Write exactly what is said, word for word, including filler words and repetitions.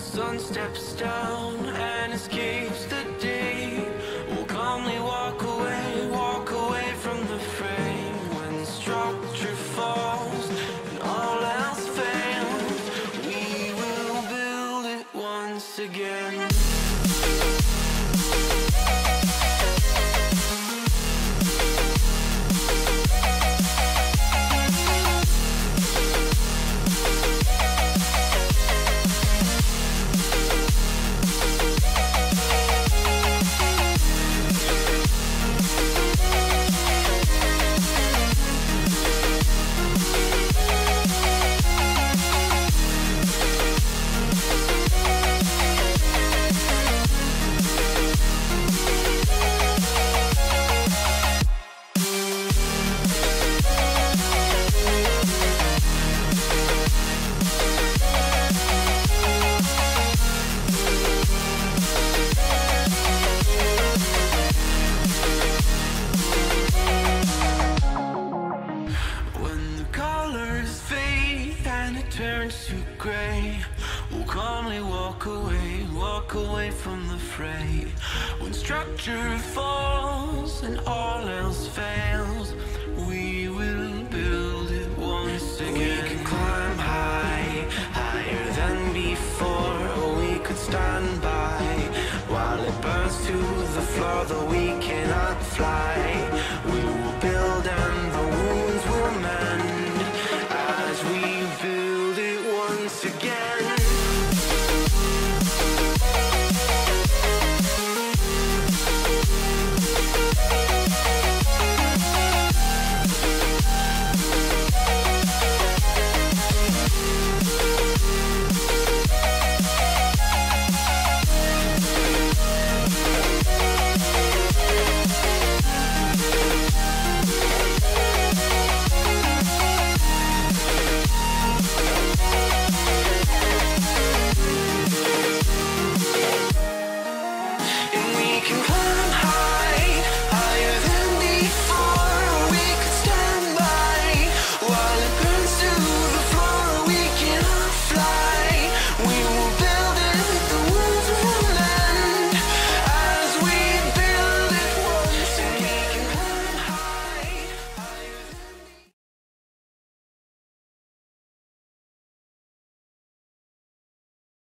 sun steps down and escapes the day, we'll calmly walk away, walk away from the fray. When structure falls and all else fails, we will build it once again. Turns to gray, we'll calmly walk away, walk away from the fray. When structure falls and all else fails, we will build it once again. We can climb high, higher than before, or we could stand by while it burns to the floor, though we cannot fly. We will build and